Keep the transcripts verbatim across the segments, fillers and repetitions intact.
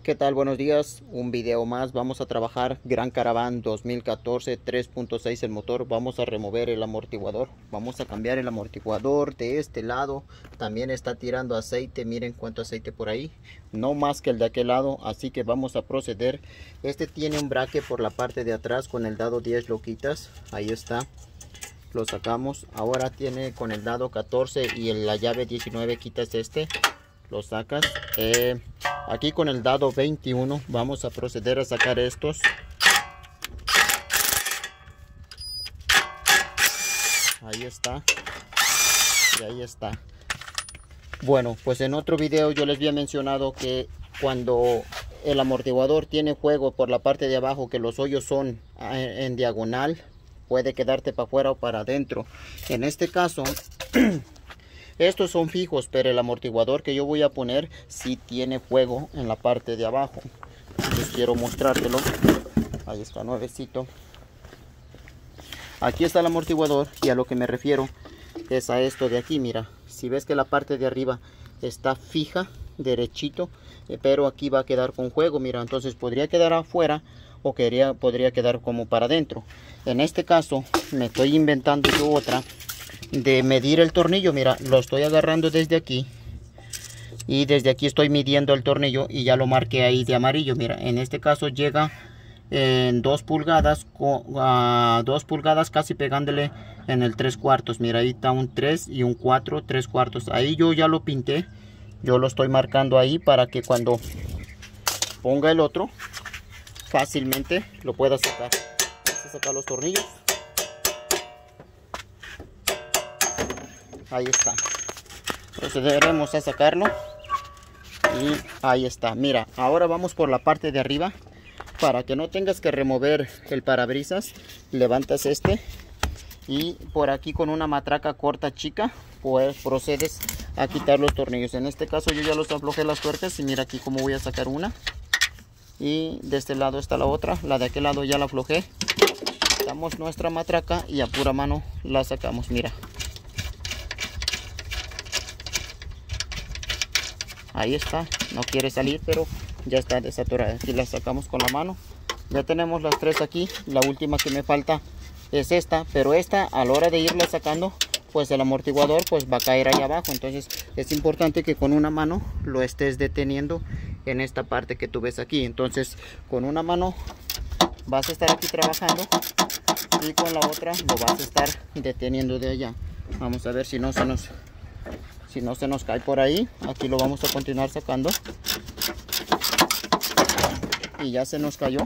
¿Qué tal? Buenos días, un video más. Vamos a trabajar Grand Caravan dos mil catorce, tres punto seis el motor. Vamos a remover el amortiguador, vamos a cambiar el amortiguador de este lado. También está tirando aceite, miren cuánto aceite por ahí, no más que el de aquel lado, así que vamos a proceder. Este tiene un braque por la parte de atrás, con el dado diez lo quitas, ahí está, lo sacamos. Ahora tiene con el dado catorce y en la llave diecinueve, quitas este, lo sacas. eh, Aquí con el dado veintiuno vamos a proceder a sacar estos. Ahí está. Y ahí está. Bueno, pues en otro video yo les había mencionado que cuando el amortiguador tiene fuego por la parte de abajo, que los hoyos son en, en diagonal, puede quedarte para afuera o para adentro. En este caso estos son fijos, pero el amortiguador que yo voy a poner sí tiene fuego en la parte de abajo. Entonces quiero mostrártelo. Ahí está, nuevecito. Aquí está el amortiguador, y a lo que me refiero es a esto de aquí. Mira, si ves que la parte de arriba está fija, derechito, eh, pero aquí va a quedar con fuego. Mira, entonces podría quedar afuera o quería, podría quedar como para adentro. En este caso me estoy inventando yo otra de medir el tornillo. Mira, lo estoy agarrando desde aquí y desde aquí estoy midiendo el tornillo y ya lo marqué ahí de amarillo. Mira, en este caso llega en dos pulgadas, a dos pulgadas, casi pegándole en el tres cuartos. Mira, ahí está un tres y un cuatro, tres cuartos. Ahí yo ya lo pinté, yo lo estoy marcando ahí para que cuando ponga el otro fácilmente lo pueda sacar. Vamos a sacar los tornillos. Ahí está. Procederemos a sacarlo. Y ahí está. Mira, ahora vamos por la parte de arriba. Para que no tengas que remover el parabrisas, levantas este. Y por aquí con una matraca corta chica, pues procedes a quitar los tornillos. En este caso yo ya los aflojé las tuercas. Y mira aquí cómo voy a sacar una. Y de este lado está la otra. La de aquel lado ya la aflojé. Damos nuestra matraca y a pura mano la sacamos. Mira. Ahí está, no quiere salir, pero ya está desatorada. Aquí la sacamos con la mano. Ya tenemos las tres aquí. La última que me falta es esta, pero esta a la hora de irla sacando, pues el amortiguador pues va a caer ahí abajo. Entonces es importante que con una mano lo estés deteniendo en esta parte que tú ves aquí. Entonces con una mano vas a estar aquí trabajando y con la otra lo vas a estar deteniendo de allá. Vamos a ver si no se nos... Si no se nos cae por ahí. Aquí lo vamos a continuar sacando. Y ya se nos cayó.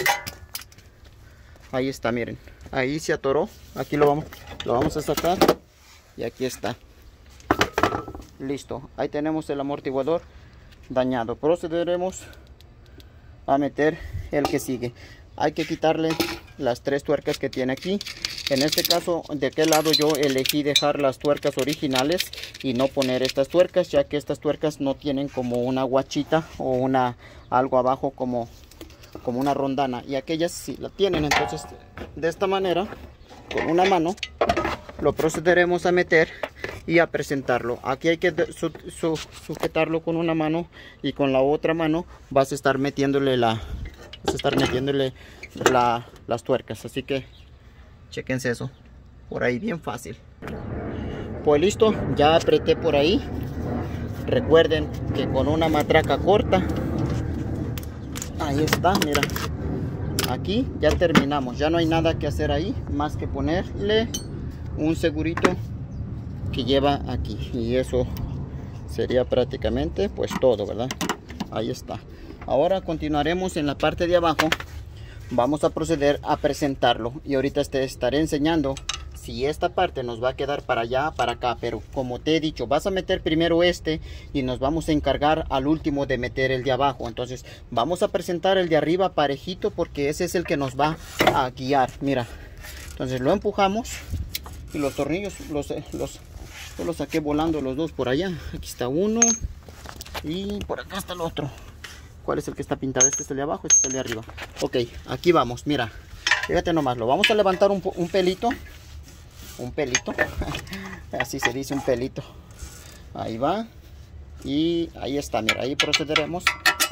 Ahí está, miren. Ahí se atoró. Aquí lo vamos, lo vamos a sacar. Y aquí está. Listo. Ahí tenemos el amortiguador dañado. Procederemos a meter el que sigue. Hay que quitarle las tres tuercas que tiene aquí. En este caso, de aquel lado yo elegí dejar las tuercas originales y no poner estas tuercas, ya que estas tuercas no tienen como una guachita o una algo abajo como, como una rondana, y aquellas sí la tienen. Entonces de esta manera, con una mano lo procederemos a meter y a presentarlo. Aquí hay que su, su, sujetarlo con una mano, y con la otra mano vas a estar metiéndole la vas a estar metiéndole la, las tuercas. Así que chequense eso, por ahí bien fácil. Pues listo, ya apreté por ahí. Recuerden que con una matraca corta, ahí está, mira, aquí ya terminamos. Ya no hay nada que hacer ahí, más que ponerle un segurito que lleva aquí. Y eso sería prácticamente pues todo, ¿verdad? Ahí está. Ahora continuaremos en la parte de abajo. Vamos a proceder a presentarlo y ahorita te estaré enseñando si esta parte nos va a quedar para allá, para acá. Pero como te he dicho, vas a meter primero este y nos vamos a encargar al último de meter el de abajo. Entonces vamos a presentar el de arriba parejito, porque ese es el que nos va a guiar. Mira, entonces lo empujamos y los tornillos los, los, yo los saqué volando los dos por allá. Aquí está uno y por acá está el otro. ¿Cuál es el que está pintado? Este es el de abajo, este es el de arriba. Ok, aquí vamos, mira. Fíjate nomás, lo vamos a levantar un, un pelito. Un pelito. Así se dice, un pelito. Ahí va. Y ahí está, mira, ahí procederemos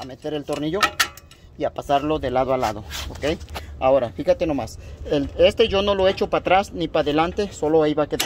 a meter el tornillo y a pasarlo de lado a lado, ok. Ahora fíjate nomás, el, este yo no lo he hecho para atrás ni para adelante, solo ahí va a quedar.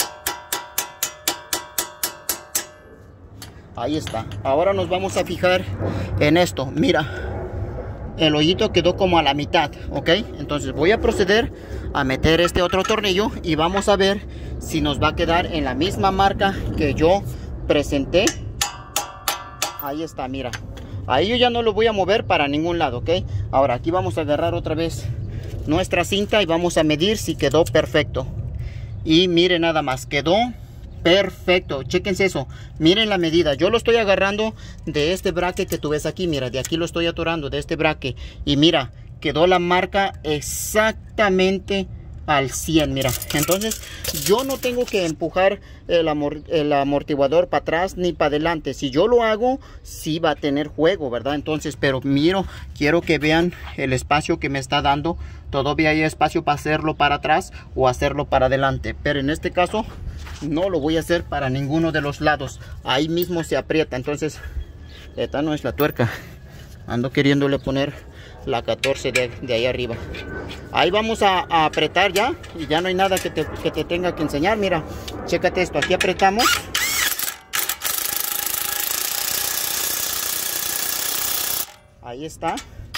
Ahí está. Ahora nos vamos a fijar en esto. Mira, el hoyito quedó como a la mitad, ok. Entonces voy a proceder a meter este otro tornillo y vamos a ver si nos va a quedar en la misma marca que yo presenté. Ahí está, mira. Ahí yo ya no lo voy a mover para ningún lado, ok. Ahora aquí vamos a agarrar otra vez nuestra cinta y vamos a medir si quedó perfecto. Y miren nada más, quedó perfecto. Chéquense eso, miren la medida. Yo lo estoy agarrando de este braque que tú ves aquí. Mira, de aquí lo estoy atorando, de este braque. Y mira, quedó la marca exactamente al cien. Mira, entonces yo no tengo que empujar el, amor, el amortiguador para atrás ni para adelante. Si yo lo hago, sí va a tener juego, ¿verdad? Entonces, pero miro, quiero que vean el espacio que me está dando. Todavía hay espacio para hacerlo para atrás o hacerlo para adelante, pero en este caso no lo voy a hacer para ninguno de los lados. Ahí mismo se aprieta. Entonces esta no es la tuerca, ando queriéndole poner la catorce de, de ahí arriba. Ahí vamos a, a apretar ya, y ya no hay nada que te, que te tenga que enseñar. Mira, chécate esto, aquí apretamos. Ahí está.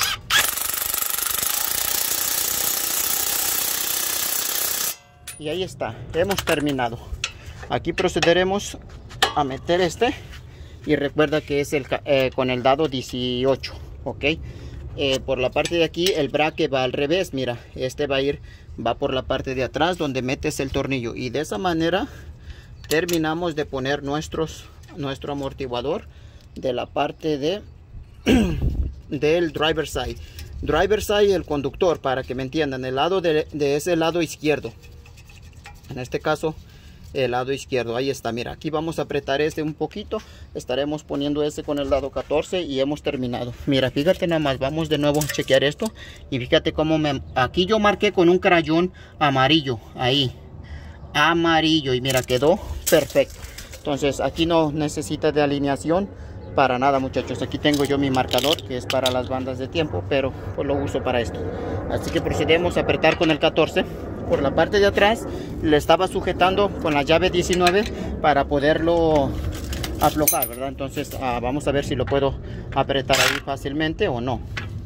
Y ahí está, hemos terminado. Aquí procederemos a meter este. Y recuerda que es el, eh, con el dado dieciocho, ok. Eh, por la parte de aquí el braque va al revés. Mira, este va a ir, va por la parte de atrás donde metes el tornillo. Y de esa manera terminamos de poner nuestros, nuestro amortiguador de la parte de del driver side. Driver side, el conductor, para que me entiendan, el lado de, de ese lado izquierdo. En este caso, el lado izquierdo. Ahí está, mira, aquí vamos a apretar este un poquito. Estaremos poniendo este con el dado catorce y hemos terminado. Mira, fíjate nada más, vamos de nuevo a chequear esto. Y fíjate cómo me... Aquí yo marqué con un crayón amarillo. Ahí, amarillo. Y mira, quedó perfecto. Entonces, aquí no necesita de alineación para nada, muchachos. Aquí tengo yo mi marcador, que es para las bandas de tiempo, pero pues lo uso para esto. Así que procedemos a apretar con el catorce. Por la parte de atrás le estaba sujetando con la llave diecinueve para poderlo aflojar, ¿verdad? Entonces ah, vamos a ver si lo puedo apretar ahí fácilmente o no.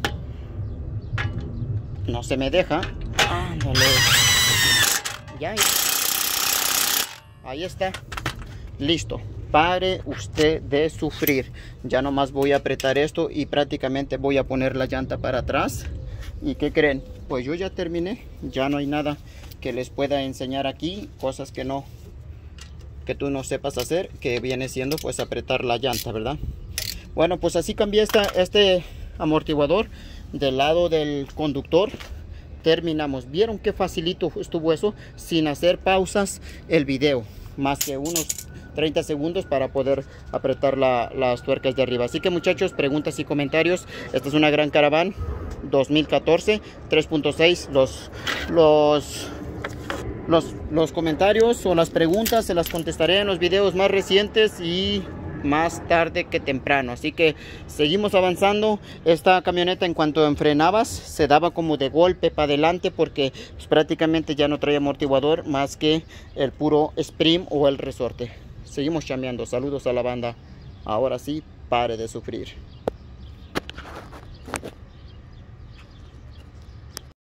No se me deja. Ándale. Ya. Ahí está. Listo. Pare usted de sufrir. Ya nomás voy a apretar esto y prácticamente voy a poner la llanta para atrás. ¿Y qué creen? Pues yo ya terminé. Ya no hay nada que les pueda enseñar aquí. Cosas que no, que tú no sepas hacer, que viene siendo pues apretar la llanta, ¿verdad? Bueno, pues así cambié esta, este amortiguador del lado del conductor. Terminamos. ¿Vieron qué facilito estuvo eso? Sin hacer pausas el video. Más que unos treinta segundos para poder apretar la, las tuercas de arriba. Así que, muchachos, preguntas y comentarios. Esta es una Gran Caravan dos mil catorce tres punto seis. Los, los, los, los comentarios o las preguntas se las contestaré en los videos más recientes y más tarde que temprano. Así que seguimos avanzando. Esta camioneta, en cuanto enfrenabas, se daba como de golpe para adelante porque pues, prácticamente ya no traía amortiguador más que el puro spring o el resorte. Seguimos chambeando. Saludos a la banda. Ahora sí, pare de sufrir.